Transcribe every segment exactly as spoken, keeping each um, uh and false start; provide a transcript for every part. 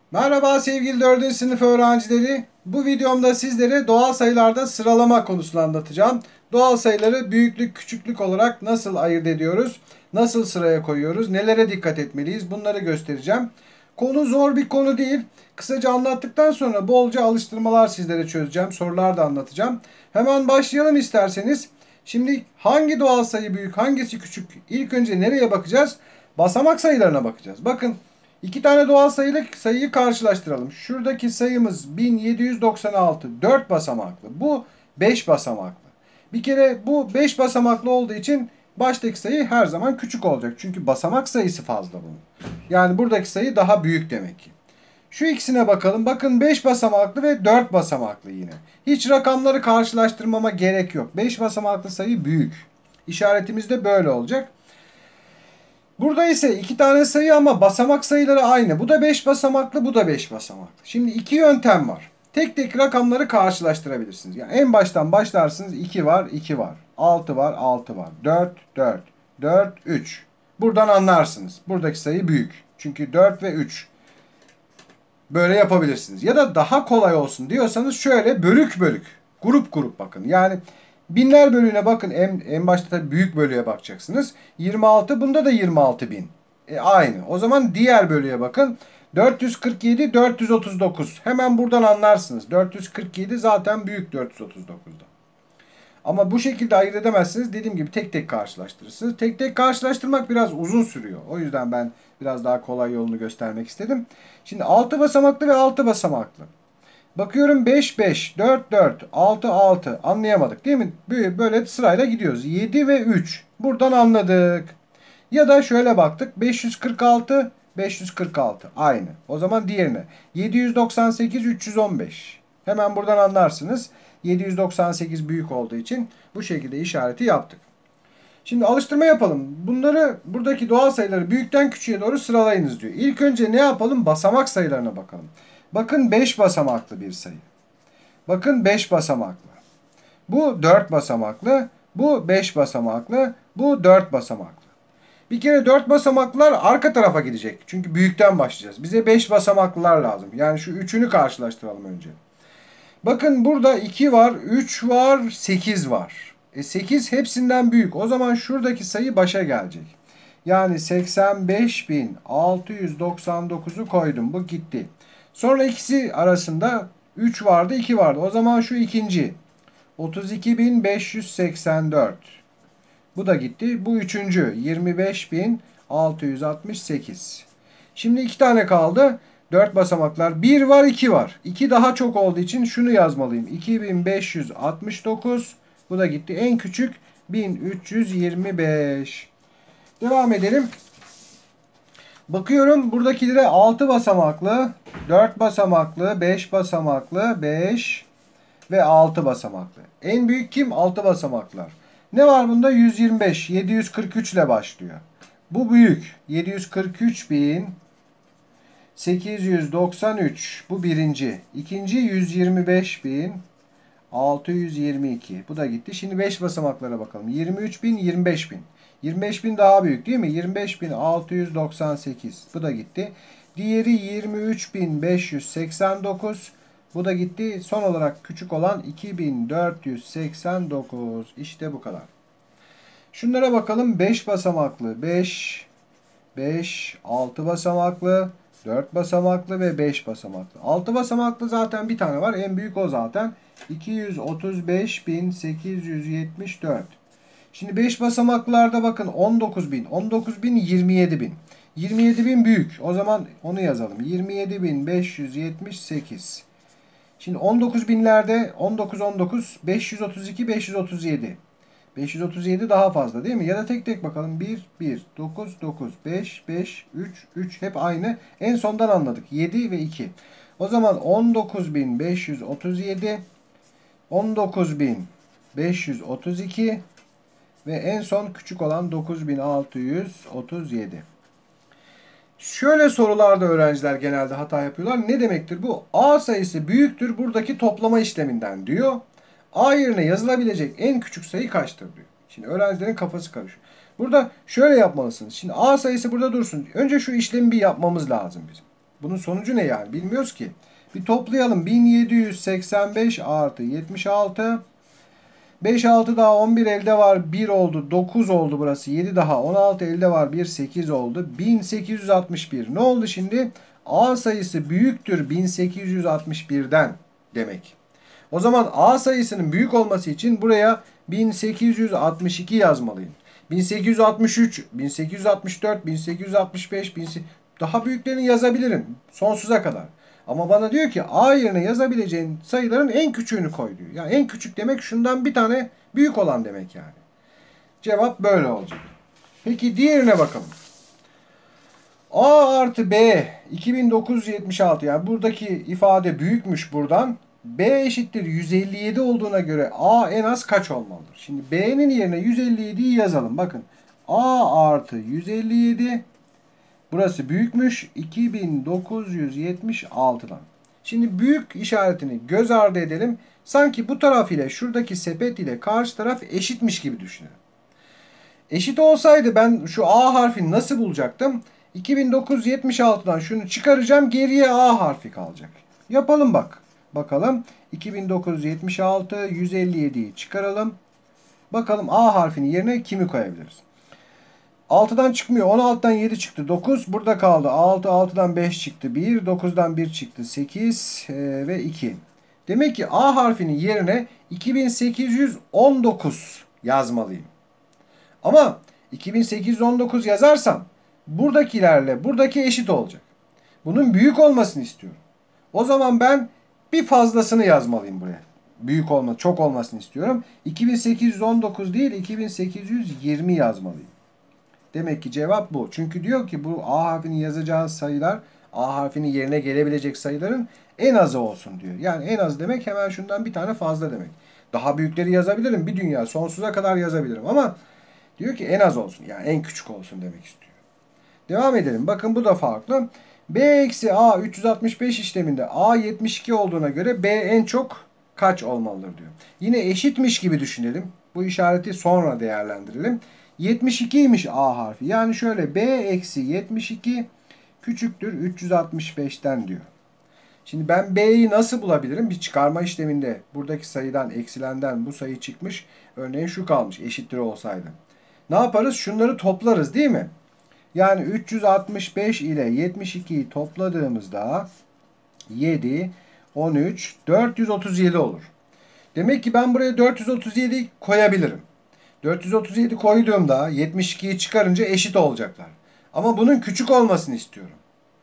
Merhaba sevgili dördüncü sınıf öğrencileri. Bu videomda sizlere doğal sayılarda sıralama konusunu anlatacağım. Doğal sayıları büyüklük, küçüklük olarak nasıl ayırt ediyoruz? Nasıl sıraya koyuyoruz? Nelere dikkat etmeliyiz? Bunları göstereceğim. Konu zor bir konu değil. Kısaca anlattıktan sonra bolca alıştırmalar sizlere çözeceğim. Sorular da anlatacağım. Hemen başlayalım isterseniz. Şimdi hangi doğal sayı büyük, hangisi küçük? İlk önce nereye bakacağız? Basamak sayılarına bakacağız. Bakın, İki tane doğal sayılı sayıyı karşılaştıralım. Şuradaki sayımız bin yedi yüz doksan altı. dört basamaklı. Bu beş basamaklı. Bir kere bu beş basamaklı olduğu için baştaki sayı her zaman küçük olacak. Çünkü basamak sayısı fazla bunun. Yani buradaki sayı daha büyük demek ki. Şu ikisine bakalım. Bakın beş basamaklı ve dört basamaklı yine. Hiç rakamları karşılaştırmama gerek yok. beş basamaklı sayı büyük. İşaretimiz de böyle olacak. Burada ise iki tane sayı ama basamak sayıları aynı. Bu da beş basamaklı, bu da beş basamaklı. Şimdi iki yöntem var. Tek tek rakamları karşılaştırabilirsiniz. Yani en baştan başlarsınız. iki var, iki var. altı var, altı var. dört, dört. dört, üç. Buradan anlarsınız. Buradaki sayı büyük. Çünkü dört ve üç. Böyle yapabilirsiniz. Ya da daha kolay olsun diyorsanız şöyle bölük bölük. Grup grup bakın. Yani binler bölüğüne bakın. En, en başta tabii büyük bölüye bakacaksınız. yirmi altı, bunda da yirmi altı bin. E, aynı. O zaman diğer bölüye bakın. dört yüz kırk yedi, dört yüz otuz dokuz. Hemen buradan anlarsınız. dört yüz kırk yedi zaten büyük dört yüz otuz dokuzdan. Ama bu şekilde ayırt edemezsiniz. Dediğim gibi tek tek karşılaştırırsınız. Tek tek karşılaştırmak biraz uzun sürüyor. O yüzden ben biraz daha kolay yolunu göstermek istedim. Şimdi altı basamaklı ve altı basamaklı. Bakıyorum beş beş, dört dört, altı altı. Anlayamadık değil mi? Böyle sırayla gidiyoruz. yedi ve üç. Buradan anladık. Ya da şöyle baktık. beş yüz kırk altı, beş yüz kırk altı. Aynı. O zaman diğerine. yedi yüz doksan sekiz, üç yüz on beş. Hemen buradan anlarsınız. yedi yüz doksan sekiz büyük olduğu için bu şekilde işareti yaptık. Şimdi alıştırma yapalım. Bunları, buradaki doğal sayıları büyükten küçüğe doğru sıralayınız diyor. İlk önce ne yapalım? Basamak sayılarına bakalım. Bakın beş basamaklı bir sayı. Bakın beş basamaklı. Bu dört basamaklı. Bu beş basamaklı. Bu dört basamaklı. Bir kere dört basamaklılar arka tarafa gidecek. Çünkü büyükten başlayacağız. Bize beş basamaklılar lazım. Yani şu üçünü karşılaştıralım önce. Bakın burada iki var, üç var, sekiz var. E sekiz hepsinden büyük. O zaman şuradaki sayı başa gelecek. Yani seksen beş bin altı yüz doksan dokuzu koydum. Bu gitti. Sonra ikisi arasında üç vardı, iki vardı. O zaman şu ikinci. otuz iki bin beş yüz seksen dört. Bu da gitti. Bu üçüncü. yirmi beş bin altı yüz altmış sekiz. Şimdi iki tane kaldı. dört basamaklar. bir var, iki var. iki daha çok olduğu için şunu yazmalıyım. iki bin beş yüz altmış dokuz. Bu da gitti. En küçük bin üç yüz yirmi beş. Devam edelim. Bakıyorum buradakilere altı basamaklı, dört basamaklı, beş basamaklı, beş ve altı basamaklı. En büyük kim? altı basamaklar. Ne var bunda? yüz yirmi beş. yedi yüz kırk üç ile başlıyor. Bu büyük. yedi yüz kırk üç bin sekiz yüz doksan üç. Bu birinci. İkinci yüz yirmi beş bin altı yüz yirmi iki. Bu da gitti. Şimdi beş basamaklara bakalım. yirmi üç bin, yirmi beş bin. yirmi beş bin daha büyük değil mi? yirmi beş bin altı yüz doksan sekiz. Bu da gitti. Diğeri yirmi üç bin beş yüz seksen dokuz. Bu da gitti. Son olarak küçük olan iki bin dört yüz seksen dokuz. İşte bu kadar. Şunlara bakalım. beş basamaklı. beş, beş, altı basamaklı, dört basamaklı ve beş basamaklı. altı basamaklı zaten bir tane var. En büyük o zaten. iki yüz otuz beş bin sekiz yüz yetmiş dört. Şimdi beş basamaklarda bakın on dokuz bin. on dokuz bin, yirmi yedi bin. yirmi yedi bin büyük. O zaman onu yazalım. yirmi yedi bin beş yüz yetmiş sekiz. Şimdi on dokuz binlerde on dokuz on dokuz, beş yüz otuz iki, beş yüz otuz yedi. beş yüz otuz yedi daha fazla değil mi? Ya da tek tek bakalım. bir, bir, dokuz, dokuz, beş, beş, üç, üç hep aynı. En sondan anladık. yedi ve iki. O zaman on dokuz bin beş yüz otuz yedi, on dokuz bin beş yüz otuz iki ve en son küçük olan dokuz bin altı yüz otuz yedi. Şöyle sorularda öğrenciler genelde hata yapıyorlar. Ne demektir bu? A sayısı büyüktür buradaki toplama işleminden diyor. A yerine yazılabilecek en küçük sayı kaçtır diyor. Şimdi öğrencilerin kafası karışıyor. Burada şöyle yapmalısınız. Şimdi A sayısı burada dursun. Önce şu işlemi bir yapmamız lazım bizim. Bunun sonucu ne yani? Bilmiyoruz ki. Bir toplayalım. bin yedi yüz seksen beş artı yetmiş altı. beş, altı daha on bir elde var. bir oldu. dokuz oldu burası. yedi daha on altı elde var. bir, sekiz oldu. bin sekiz yüz altmış bir. Ne oldu şimdi? A sayısı büyüktür bin sekiz yüz altmış birden demek. O zaman A sayısının büyük olması için buraya bin sekiz yüz altmış iki yazmalıyım. bin sekiz yüz altmış üç, bin sekiz yüz altmış dört, bin sekiz yüz altmış beş, daha büyüklerini yazabilirim sonsuza kadar. Ama bana diyor ki A yerine yazabileceğin sayıların en küçüğünü koy diyor. Yani en küçük demek şundan bir tane büyük olan demek yani. Cevap böyle olacak. Peki diğerine bakalım. A artı B iki bin dokuz yüz yetmiş altı, yani buradaki ifade büyükmüş buradan. B eşittir yüz elli yedi olduğuna göre A en az kaç olmalıdır? Şimdi B'nin yerine yüz elli yediyi yazalım. Bakın A artı yüz elli yedi, burası büyükmüş iki bin dokuz yüz yetmiş altıdan. Şimdi büyük işaretini göz ardı edelim. Sanki bu taraf ile şuradaki sepet ile karşı taraf eşitmiş gibi düşünelim. Eşit olsaydı ben şu A harfini nasıl bulacaktım? iki bin dokuz yüz yetmiş altıdan şunu çıkaracağım, geriye A harfi kalacak. Yapalım bak. Bakalım iki bin dokuz yüz yetmiş altı, yüz elli yediyi çıkaralım. Bakalım A harfinin yerine kimi koyabiliriz? altıdan çıkmıyor. on altıdan yedi çıktı. dokuz burada kaldı. altı, altıdan beş çıktı. bir, dokuzdan bir çıktı. sekiz e, ve iki. Demek ki A harfinin yerine iki bin sekiz yüz on dokuz yazmalıyım. Ama iki bin sekiz yüz on dokuz yazarsam buradakilerle buradaki eşit olacak. Bunun büyük olmasını istiyorum. O zaman ben bir fazlasını yazmalıyım buraya. Büyük olma, çok olmasını istiyorum. iki bin sekiz yüz on dokuz değil, iki bin sekiz yüz yirmi yazmalıyım. Demek ki cevap bu. Çünkü diyor ki bu A harfini yazacağı sayılar A harfinin yerine gelebilecek sayıların en azı olsun diyor. Yani en az demek hemen şundan bir tane fazla demek. Daha büyükleri yazabilirim. Bir dünya sonsuza kadar yazabilirim ama diyor ki en az olsun. Yani en küçük olsun demek istiyor. Devam edelim. Bakın bu da farklı. B eksi A üç yüz altmış beş işleminde A yetmiş iki olduğuna göre B en çok kaç olmalıdır diyor. Yine eşitmiş gibi düşünelim. Bu işareti sonra değerlendirelim. yetmiş ikiymiş A harfi. Yani şöyle B eksi yetmiş iki küçüktür üç yüz altmış beşten diyor. Şimdi ben B'yi nasıl bulabilirim? Bir çıkarma işleminde buradaki sayıdan eksilenden bu sayı çıkmış. Örneğin şu kalmış eşittir olsaydı. Ne yaparız? Şunları toplarız değil mi? Yani üç yüz altmış beş ile yetmiş ikiyi topladığımızda yedi, on üç, dört yüz otuz yedi olur. Demek ki ben buraya dört yüz otuz yedi koyabilirim. dört yüz otuz yedi koyduğumda yetmiş ikiyi çıkarınca eşit olacaklar. Ama bunun küçük olmasını istiyorum.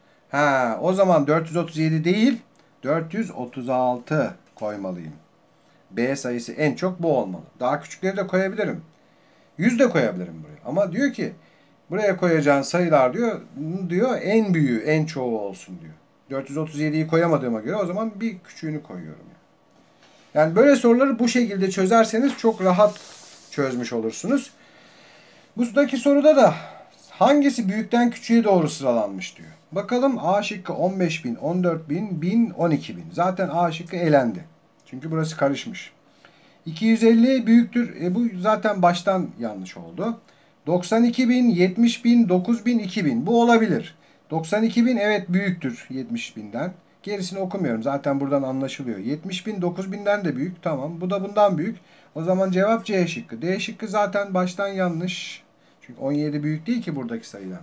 Ha, o zaman dört yüz otuz yedi değil, dört yüz otuz altı koymalıyım. B sayısı en çok bu olmalı. Daha küçükleri de koyabilirim. yüz de koyabilirim buraya. Ama diyor ki buraya koyacağın sayılar diyor, diyor en büyüğü, en çoğu olsun diyor. dört yüz otuz yediyi koyamadığıma göre o zaman bir küçüğünü koyuyorum. Yani böyle soruları bu şekilde çözerseniz çok rahat çözmüş olursunuz. Buradaki soruda da hangisi büyükten küçüğe doğru sıralanmış diyor. Bakalım A şıkkı on beş bin, on dört bin, bin, on iki bin. Zaten A şıkkı elendi. Çünkü burası karışmış. iki yüz elli büyüktür. E bu zaten baştan yanlış oldu. doksan iki bin, yetmiş bin, dokuz bin, iki bin. Bu olabilir. doksan iki bin evet büyüktür yetmiş binden. Gerisini okumuyorum. Zaten buradan anlaşılıyor. yetmiş bin dokuz binden de büyük. Tamam. Bu da bundan büyük. O zaman cevap C şıkkı. D şıkkı zaten baştan yanlış. Çünkü on yedi büyük değil ki buradaki sayıdan.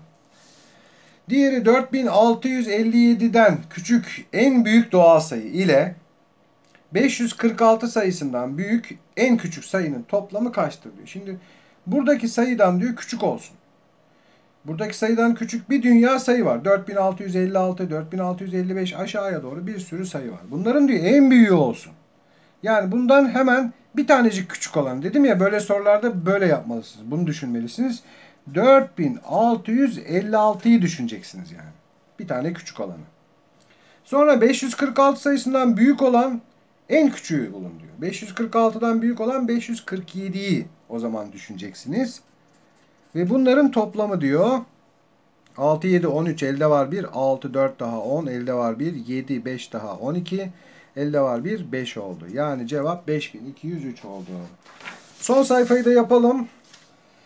Diğeri dört bin altı yüz elli yediden küçük en büyük doğal sayı ile beş yüz kırk altı sayısından büyük en küçük sayının toplamı kaçtır diyor. Şimdi buradaki sayıdan diyor küçük olsun. Buradaki sayıdan küçük bir dünya sayı var. dört bin altı yüz elli altı, dört bin altı yüz elli beş aşağıya doğru bir sürü sayı var. Bunların diyor en büyüğü olsun. Yani bundan hemen bir tanecik küçük olan. Dedim ya böyle sorularda böyle yapmalısınız. Bunu düşünmelisiniz. dört bin altı yüz elli altıyı düşüneceksiniz yani. Bir tane küçük olanı. Sonra beş yüz kırk altı sayısından büyük olan en küçüğü bulun diyor. beş yüz kırk altıdan büyük olan beş yüz kırk yediyi o zaman düşüneceksiniz. Ve bunların toplamı diyor. altı, yedi, on üç elde var bir. altı, dört daha on elde var bir. yedi, beş daha on iki. Elde var bir. beş oldu. Yani cevap beş bin iki yüz üç oldu. Son sayfayı da yapalım.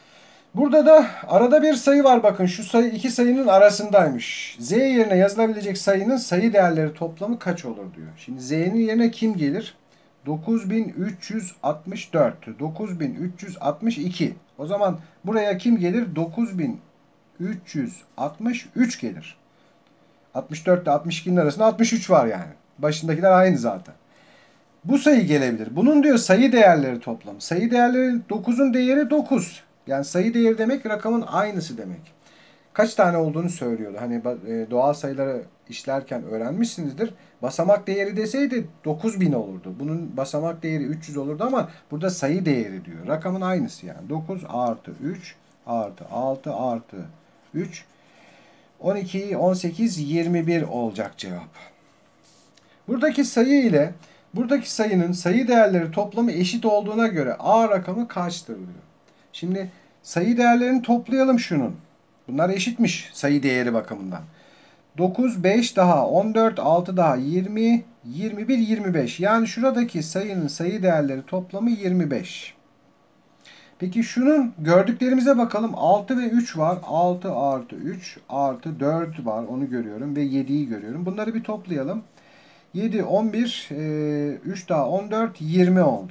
Burada da arada bir sayı var, bakın şu sayı iki sayının arasındaymış. Z yerine yazılabilecek sayının sayı değerleri toplamı kaç olur diyor. Şimdi Z'nin yerine kim gelir? dokuz bin üç yüz altmış dört, dokuz bin üç yüz altmış iki. O zaman buraya kim gelir? dokuz bin üç yüz altmış üç gelir. altmış dört ile altmış ikinin arasında altmış üç var yani. Başındakiler aynı zaten. Bu sayı gelebilir. Bunun diyor sayı değerleri toplamı. Sayı değerleri, dokuzun değeri dokuz. Yani sayı değeri demek rakamın aynısı demek. Kaç tane olduğunu söylüyordu. Hani e, doğal sayıları işlerken öğrenmişsinizdir. Basamak değeri deseydi dokuz bin olurdu. Bunun basamak değeri üç yüz olurdu ama burada sayı değeri diyor. Rakamın aynısı yani. dokuz artı üç artı altı artı üç, on iki, on sekiz, yirmi bir olacak cevap. Buradaki sayı ile buradaki sayının sayı değerleri toplamı eşit olduğuna göre A rakamı kaçtır diyor. Şimdi sayı değerlerini toplayalım şunun. Bunlar eşitmiş sayı değeri bakımından. dokuz, beş daha on dört, altı daha yirmi, yirmi bir, yirmi beş. Yani şuradaki sayının sayı değerleri toplamı yirmi beş. Peki şunun gördüklerimize bakalım. altı ve üç var. altı artı üç artı dört var. Onu görüyorum ve yediyi görüyorum. Bunları bir toplayalım. yedi, on bir, üç daha on dört, yirmi oldu.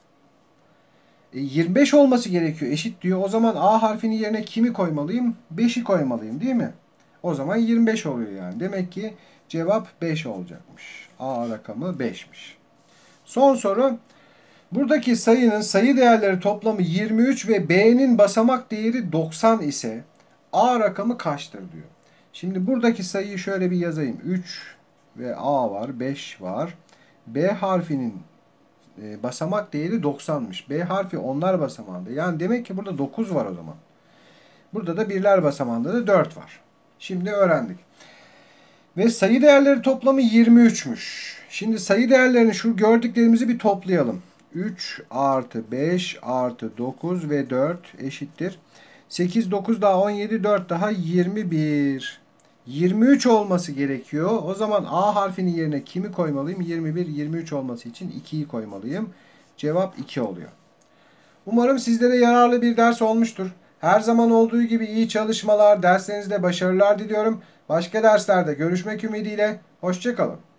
E, yirmi beş olması gerekiyor. Eşit diyor. O zaman A harfinin yerine kimi koymalıyım? beşi koymalıyım değil mi? O zaman yirmi beş oluyor yani. Demek ki cevap beş olacakmış. A rakamı beşmiş. Son soru. Buradaki sayının sayı değerleri toplamı yirmi üç ve B'nin basamak değeri doksan ise A rakamı kaçtır diyor. Şimdi buradaki sayıyı şöyle bir yazayım. üç ve A var, beş var. B harfinin e, basamak değeri doksanmış. B harfi onlar basamağında. Yani demek ki burada dokuz var o zaman. Burada da birler basamağında da dört var. Şimdi öğrendik. Ve sayı değerleri toplamı yirmi üçmüş. Şimdi sayı değerlerini şu gördüklerimizi bir toplayalım. üç artı beş artı dokuz ve dört eşittir. sekiz, dokuz daha on yedi, dört daha yirmi bir. yirmi üç olması gerekiyor. O zaman A harfinin yerine kimi koymalıyım? yirmi bir, yirmi üç olması için ikiyi koymalıyım. Cevap iki oluyor. Umarım sizlere yararlı bir ders olmuştur. Her zaman olduğu gibi iyi çalışmalar, derslerinizde başarılar diliyorum. Başka derslerde görüşmek ümidiyle. Hoşça kalın.